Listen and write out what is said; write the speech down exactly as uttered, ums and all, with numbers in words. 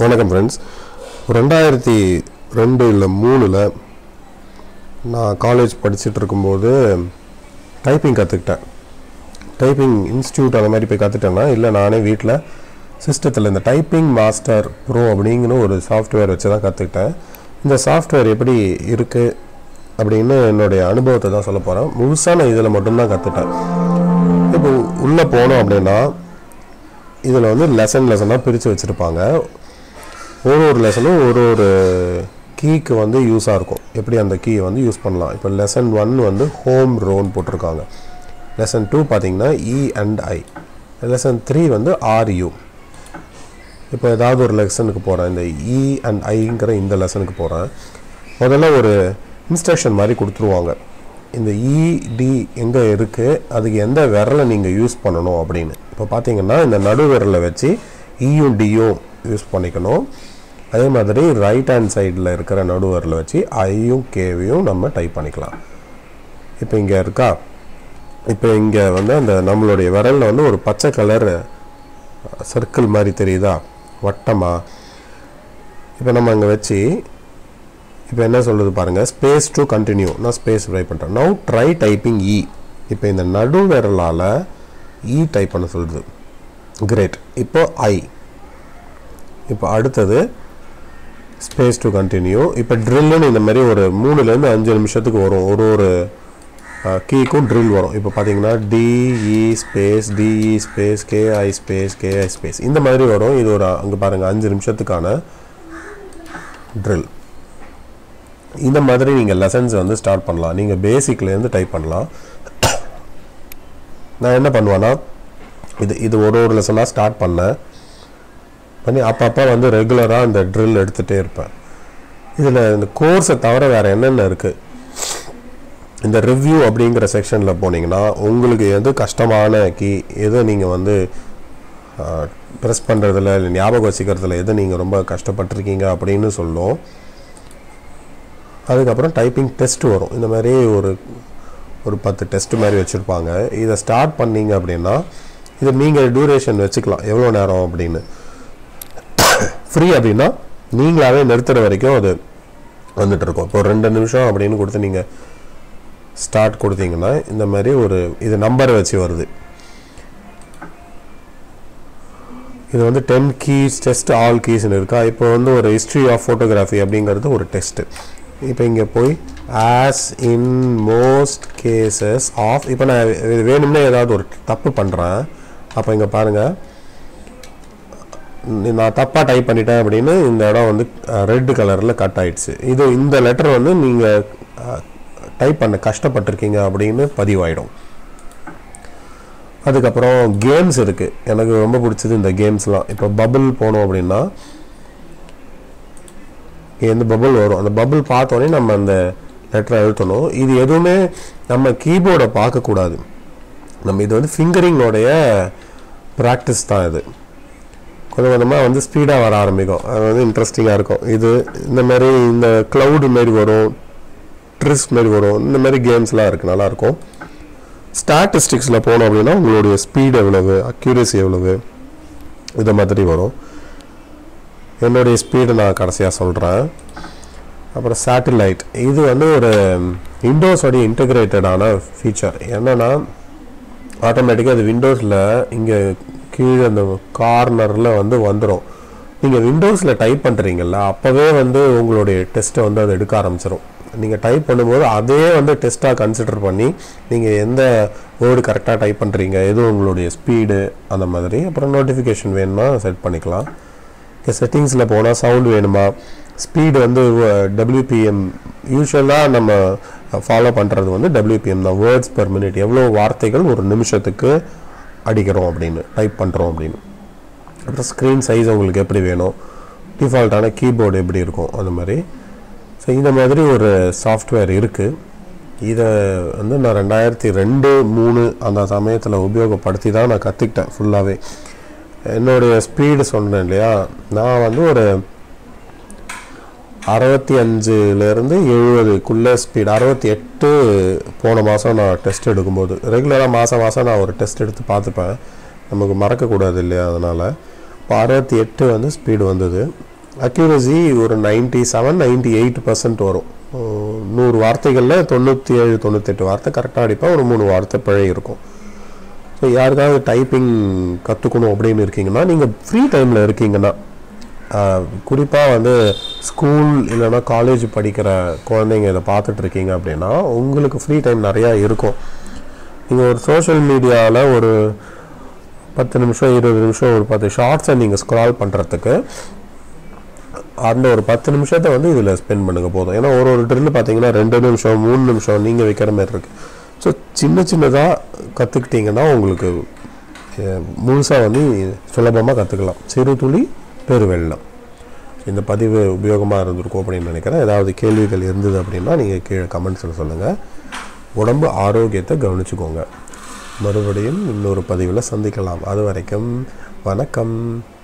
வணக்கம் ஃப்ரெண்ட்ஸ். ரெண்டாயிரத்தி ரெண்டு இல்லை மூணில் நான் காலேஜ் படிச்சுட்டு இருக்கும்போது டைப்பிங் கற்றுக்கிட்டேன். டைப்பிங் இன்ஸ்டியூட் அந்த மாதிரி போய் கற்றுட்டேன்னா இல்லை நானே வீட்டில் சிஸ்டத்தில் இந்த டைப்பிங் மாஸ்டர் ப்ரோ அப்படிங்கிற ஒரு சாஃப்ட்வேர் வச்சு தான் கற்றுக்கிட்டேன். இந்த சாஃப்ட்வேர் எப்படி இருக்குது அப்படின்னு என்னுடைய அனுபவத்தை தான் சொல்ல போகிறேன். முழுசாக நான் இதில் மட்டும்தான் கற்றுட்டேன். இப்போ உள்ளே போனோம் அப்படின்னா இதில் வந்து லெசன் லெசனாக பிரித்து வச்சுருப்பாங்க. ஒரு ஒரு லெசனும் ஒரு ஒரு கீக்கு வந்து யூஸாக இருக்கும். எப்படி அந்த கீயை வந்து யூஸ் பண்ணலாம். இப்போ லெசன் ஒன் வந்து ஹோம் ரோன்னு போட்டிருக்காங்க. லெசன் டூ பார்த்திங்கன்னா E and I. Lesson three வந்து ஆர்யூ. இப்போ ஏதாவது ஒரு லெசனுக்கு போகிறேன், இந்த இ அண்ட் ஐங்கிற இந்த லெசனுக்கு போகிறேன். முதல்ல ஒரு இன்ஸ்ட்ரக்ஷன் மாதிரி கொடுத்துருவாங்க. இந்த இடி எங்கே இருக்குது, அதுக்கு எந்த விரலை நீங்கள் யூஸ் பண்ணணும் அப்படின்னு. இப்போ பார்த்தீங்கன்னா இந்த நடு விரலை வச்சு இயும் டியும் யூஸ் பண்ணிக்கணும். அதே மாதிரி ரைட் ஹேண்ட் சைடில் இருக்கிற நடு விரலை வச்சு ஐயும் கேவையும் நம்ம டைப் பண்ணிக்கலாம். இப்போ இங்கே இருக்கா, இப்போ இங்கே வந்து அந்த நம்மளுடைய விரலில் வந்து ஒரு பச்சை கலர் சர்க்கிள் மாதிரி தெரியுதா, வட்டமாக. இப்போ நம்ம அங்கே வச்சு இப்போ என்ன சொல்கிறது பாருங்கள், ஸ்பேஸ் டு கண்டினியூ. நான் ஸ்பேஸ் ட்ரை பண்ணுறேன். Now try typing E. இப்போ இந்த நடு விரலால் இ டைப் பண்ண சொல்லுது. கிரேட். இப்போ ஐ. இப்போ அடுத்தது ஸ்பேஸ் டு கண்டினியூ. இப்போ ட்ரில்லுன்னு இந்த மாதிரி ஒரு மூணுலேருந்து அஞ்சு நிமிஷத்துக்கு வரும். ஒரு ஒரு கீக்கும் ட்ரில் வரும். இப்போ பார்த்தீங்கன்னா D E space D E space K I space K I space இந்த மாதிரி வரும். இது ஒரு அங்கே பாருங்கள் அஞ்சு நிமிஷத்துக்கான ட்ரில். இந்த மாதிரி நீங்கள் லெசன்ஸ் வந்து ஸ்டார்ட் பண்ணலாம். நீங்கள் பேசிக்லேருந்து டைப் பண்ணலாம். நான் என்ன பண்ணுவேன்னா இது இது ஒரு ஒரு லெசனாக ஸ்டார்ட் பண்ணேன் பண்ணி அப்பப்போ வந்து ரெகுலராக இந்த ட்ரில் எடுத்துகிட்டே இருப்பேன். இதில் இந்த கோர்ஸை தவிர வேறு என்னென்ன இருக்குது, இந்த ரிவ்யூ அப்படிங்கிற செக்ஷனில் போனீங்கன்னா உங்களுக்கு எது கஷ்டமான கீ, எதை நீங்கள் வந்து ப்ரெஸ் பண்ணுறதில்ல இல்லை ஞாபகம் வச்சுக்கிறதுல எதை நீங்கள் ரொம்ப கஷ்டப்பட்டிருக்கீங்க அப்படின்னு சொல்லும். அதுக்கப்புறம் டைப்பிங் டெஸ்ட் வரும். இந்த மாதிரி ஒரு ஒரு பத்து டெஸ்ட் மாதிரி வச்சுருப்பாங்க. இதை ஸ்டார்ட் பண்ணிங்க அப்படின்னா இது நீங்கள் டியூரேஷன் வச்சுக்கலாம் எவ்வளோ நேரம் அப்படின்னு. ஃப்ரீ அப்படின்னா நீங்களாகவே நிறுத்துகிற வரைக்கும் அது வந்துட்டுருக்கோம். இப்போ ரெண்டு நிமிஷம் அப்படின்னு கொடுத்து நீங்கள் ஸ்டார்ட் கொடுத்தீங்கன்னா இந்த மாதிரி ஒரு இது நம்பரை வச்சு வருது. இது வந்து டென் கீஸ் டெஸ்ட் ஆல் கீஸ்ன்னு இருக்கா. இப்போ வந்து ஒரு ஹிஸ்ட்ரி ஆஃப் ஃபோட்டோகிராஃபி அப்படிங்கிறது ஒரு டெஸ்ட்டு. இப்போ இங்கே போய் as in most cases of, இப்போ நான் இது வேணும்னே ஏதாவது ஒரு தப்பு பண்ணுறேன். அப்போ இங்கே பாருங்கள், நான் தப்பாக டைப் பண்ணிட்டேன் அப்படின்னு இந்த இடம் வந்து ரெட் கலரில் கட் ஆகிடுச்சு. இது இந்த லெட்டர் வந்து நீங்கள் டைப் பண்ண கஷ்டப்பட்டிருக்கீங்க அப்படின்னு பதிவாயிடும். அதுக்கப்புறம் கேம்ஸ் இருக்குது. எனக்கு ரொம்ப பிடிச்சது இந்த கேம்ஸ்லாம். இப்போ பபுள் போனோம் அப்படின்னா எந்த பபுள் வரும், அந்த பபுள் பார்த்தோன்னே நம்ம அந்த லெட்டரை எழுத்தணும். இது எதுவுமே நம்ம கீபோர்டை பார்க்கக்கூடாது. நம்ம இது வந்து ஃபிங்கரிங்கோடைய ப்ராக்டிஸ் தான். இது கொஞ்சம் கொஞ்சமாக வந்து ஸ்பீடாக வர ஆரம்பிக்கும். அது வந்து இன்ட்ரெஸ்டிங்காக இருக்கும். இது இந்த மாதிரி இந்த க்ளவுடு மாரி வரும், ட்ரிஸ் மாரி வரும். இந்த மாதிரி கேம்ஸ்லாம் இருக்குது, நல்லாயிருக்கும். ஸ்டாட்டிஸ்டிக்ஸில் போனோம் அப்படின்னா உங்களுடைய ஸ்பீடு எவ்வளவு, அக்யூரேசி எவ்வளவு, இதை மாதிரி வரும். என்னுடைய ஸ்பீடு நான் கடைசியாக சொல்கிறேன். அப்புறம் சேட்டிலைட். இது வந்து ஒரு விண்டோஸோடைய இன்டகிரேட்டடான ஃபீச்சர். என்னென்னா ஆட்டோமேட்டிக்காக அது விண்டோஸில் இங்கே கீழே அந்த கார்னரில் வந்து வந்துடும். நீங்கள் விண்டோஸில் டைப் பண்ணுறீங்கல்ல, அப்போவே வந்து உங்களுடைய டெஸ்ட்டை வந்து அதை எடுக்க ஆரம்பிச்சிடும். நீங்கள் டைப் பண்ணும்போது அதே வந்து டெஸ்ட்டாக கன்சிடர் பண்ணி நீங்கள் எந்த வேர்டு கரெக்டாக டைப் பண்ணுறீங்க, எதுவும் உங்களுடைய ஸ்பீடு அந்த மாதிரி. அப்புறம் நோட்டிஃபிகேஷன் வேணுமா செட் பண்ணிக்கலாம். இப்போ செட்டிங்ஸில் போனால் சவுண்டு வேணுமா, ஸ்பீடு வந்து டபிள்யூபிஎம் யூஸ்வலாக நம்ம ஃபாலோ பண்ணுறது வந்து டபிள்யூபிஎம் தான், வேர்ட்ஸ் பெர் மினிட், எவ்வளோ வார்த்தைகள் ஒரு நிமிஷத்துக்கு அடிக்கிறோம் அப்படின்னு டைப் பண்ணுறோம் அப்படின்னு. அப்புறம் ஸ்க்ரீன் சைஸ் உங்களுக்கு எப்படி வேணும், டிஃபால்ட்டான கீபோர்டு எப்படி இருக்கும் அந்த மாதிரி. ஸோ இந்த மாதிரி ஒரு சாஃப்ட்வேர் இருக்குது. இதை வந்து நான் ரெண்டாயிரத்தி ரெண்டு மூணு அந்த சமயத்தில் உபயோகப்படுத்தி தான் நான் கற்றுக்கிட்டேன் ஃபுல்லாகவே. என்னுடைய ஸ்பீடு சொன்னேன் இல்லையா, நான் வந்து ஒரு அறுபத்தி அஞ்சுலேருந்து எழுபதுக்குள்ளே ஸ்பீடு, அறுபத்தி எட்டு போன மாதம் நான் டெஸ்ட் எடுக்கும்போது ரெகுலராக மாதம் மாதம் நான் ஒரு டெஸ்ட் எடுத்து பார்த்துப்பேன். நமக்கு மறக்கக்கூடாது இல்லையா, அதனால் இப்போ அறுபத்தி எட்டு வந்து ஸ்பீடு வந்தது. அக்யூரசி ஒரு ninety seven ninety eight percent வரும். நூறு வார்த்தைகளில் தொண்ணூற்றி ஏழு தொண்ணூத்தெட்டு வார்த்தை கரெக்டாக அடிப்பேன், ஒரு மூணு வார்த்தை பிழை இருக்கும். ஸோ யாருக்காவது டைப்பிங் கற்றுக்கணும் அப்படின்னு இருக்கீங்கன்னா, நீங்கள் ஃப்ரீ டைமில் இருக்கீங்கன்னா, குறிப்பாக வந்து ஸ்கூல் இல்லைன்னா காலேஜ் படிக்கிற குழந்தைங்க இதை பார்த்துட்ருக்கீங்க அப்படின்னா உங்களுக்கு ஃப்ரீ டைம் நிறையா இருக்கும். நீங்கள் ஒரு சோஷியல் மீடியாவில் ஒரு பத்து நிமிஷம் இருபது நிமிஷம் ஒரு பத்து ஷார்ட்ஸை நீங்கள் ஸ்க்ரால் பண்ணுறதுக்கு அந்த ஒரு பத்து நிமிஷத்தை வந்து இதில் ஸ்பெண்ட் பண்ணுங்க போதும். ஏன்னா ஒரு ஒரு ட்ரில் பார்த்தீங்கன்னா ரெண்டு நிமிஷம் மூணு நிமிஷம் நீங்கள் வைக்கிற மாதிரி இருக்குது. ஸோ சின்ன சின்னதாக கற்றுக்கிட்டிங்கன்னா உங்களுக்கு முழுசாக வந்து சுலபமாக கற்றுக்கலாம். சிறு துளி பெரு வெள்ளம். இந்த பதிவு உபயோகமாக இருந்திருக்கும் அப்படின்னு நினைக்கிறேன். ஏதாவது கேள்விகள் இருந்தது அப்படின்னா நீங்கள் கீழே கமெண்ட்ஸில் சொல்லுங்கள். உடம்பு ஆரோக்கியத்தை கவனிச்சுக்கோங்க. மறுபடியும் இன்னொரு பதிவில் சந்திக்கலாம். அது வரைக்கும் வணக்கம்.